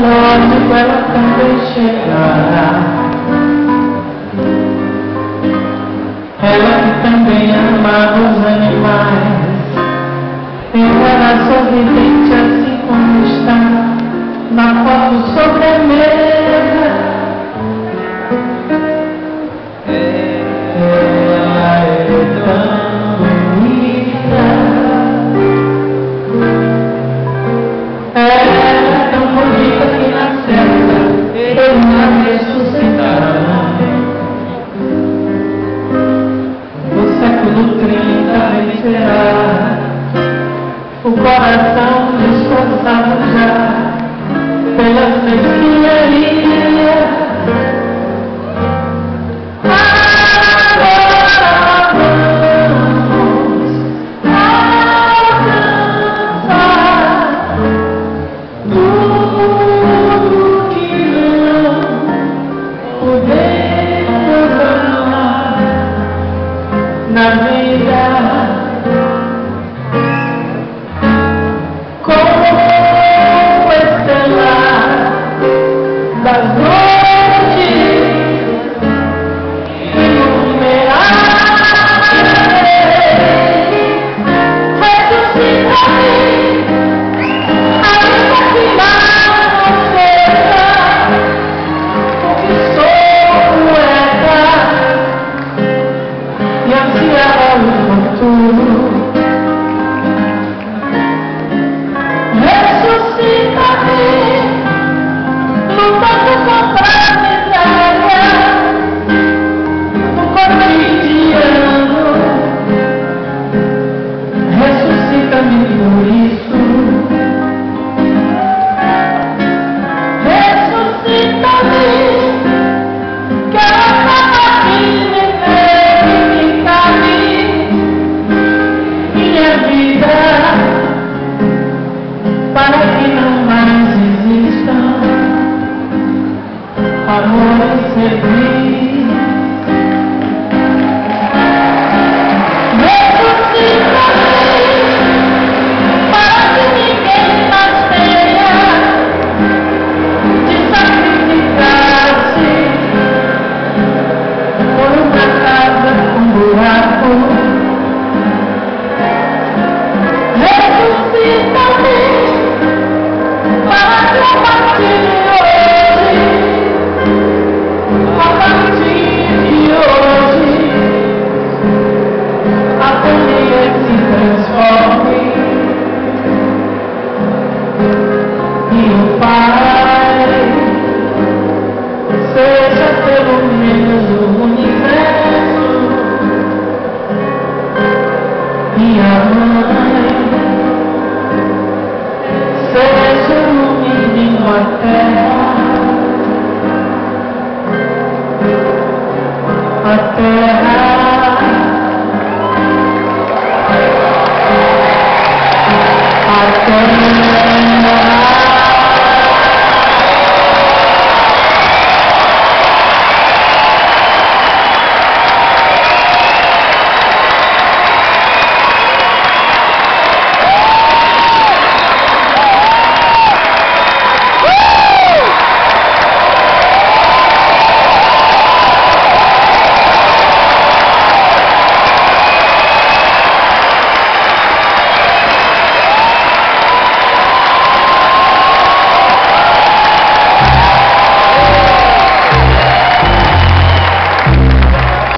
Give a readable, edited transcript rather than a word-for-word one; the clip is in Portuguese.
lógico, ela também chegará. Ela que também amava os animais, ela sorridente assim como está na foto sobre a mesa. Ela é tão bonita, ela é tão bonita que na certa eles a ressuscitarão. No século 30 vencerá o coração descansado já pela mesquinharia. Na vida, como estelar das noites, iluminarei, ressuscitarei, ainda que mais não seja o que sou poeta. E ansiará o futuro. Ressuscita-me, lutando contra a miséria do cotidiano. Ressuscita-me por isso. Ressuscita-me, quero acabar de viver minha vida, para que não mais existam amores servir. Ressuscita-me, para que ninguém mais tenha de sacrificar-se por uma casa com buraco. Ressuscita-me, para que a partir de hoje, a agonia se transforme e o Pai seja pelo menos o universo e a Mãe seja no mínimo a terra. A terra